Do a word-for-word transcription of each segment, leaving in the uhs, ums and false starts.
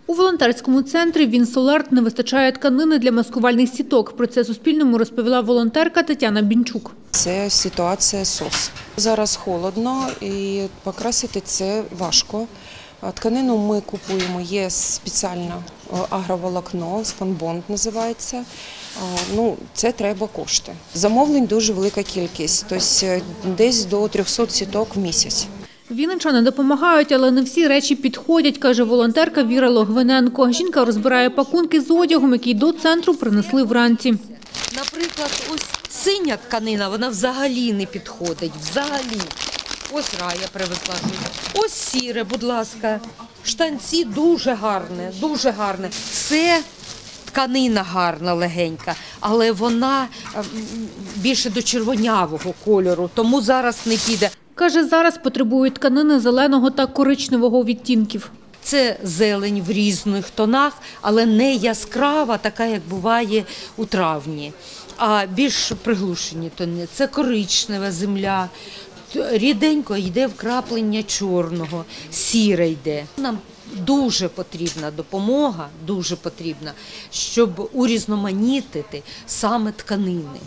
У волонтерському центрі «Вінсоларт» не вистачає тканини для маскувальних сіток. Про це Суспільному розповіла волонтерка Тетяна Бінчук. Це ситуація СОС. Зараз холодно і покрасити це важко. Тканину ми купуємо, є спеціальне агроволокно, спанбонд називається. Ну, це треба кошти. Замовлень дуже велика кількість, тобто десь до трьохсот сіток в місяць. Вінничани допомагають, але не всі речі підходять, каже волонтерка Віра Логвиненко. Жінка розбирає пакунки з одягом, який до центру принесли вранці. Наприклад, ось синя тканина, вона взагалі не підходить, взагалі. Ось Рая привезла. Ось сіре, будь ласка. Штанці дуже гарне, дуже гарне. Це тканина гарна, легенька, але вона більше до червонявого кольору, тому зараз не піде. Каже, зараз потребують тканини зеленого та коричневого відтінків. Це зелень в різних тонах, але не яскрава, така, як буває у травні, а більш приглушені тони. Це коричнева земля, ріденько йде вкраплення чорного, сіре йде. Нам дуже потрібна допомога, дуже потрібна, щоб урізноманітити саме тканини.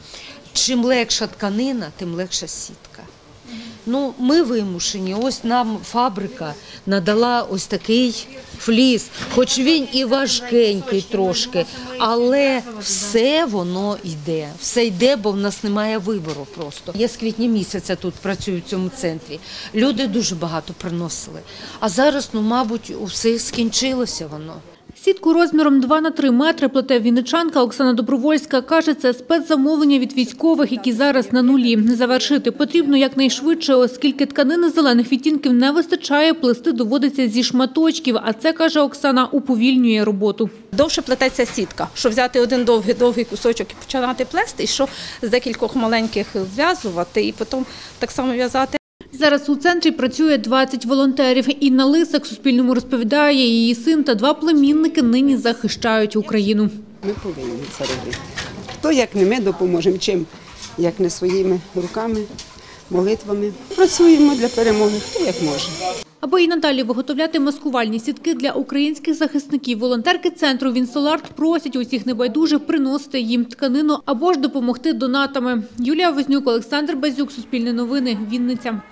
Чим легша тканина, тим легша сітка. Ну, ми вимушені, ось нам фабрика надала ось такий фліс, хоч він і важкенький трошки, але все воно йде, все йде, бо в нас немає вибору просто. Я з квітня місяця тут працюю в цьому центрі, люди дуже багато приносили, а зараз, ну, мабуть, усе скінчилося воно. Сітку розміром два на три метри плете вінничанка Оксана Добровольська. Каже, це спецзамовлення від військових, які зараз на нулі. Завершити потрібно якнайшвидше, оскільки тканини зелених відтінків не вистачає, плести доводиться зі шматочків. А це, каже Оксана, уповільнює роботу. Довше плететься сітка, що взяти один довгий-довгий кусочок і починати плести, і що з декількох маленьких зв'язувати і потім так само в'язати. Зараз у центрі працює двадцять волонтерів. Інна Лисак Суспільному розповідає, її син та два племінники нині захищають Україну. Ми повинні це робити. Хто, як не ми, допоможемо, чим, як не своїми руками, молитвами. Працюємо для перемоги, хто як може. Аби і надалі виготовляти маскувальні сітки для українських захисників, волонтерки центру «Вінсоларт» просять усіх небайдужих приносити їм тканину або ж допомогти донатами. Юлія Вознюк, Олександр Базюк, Суспільне новини, Вінниця.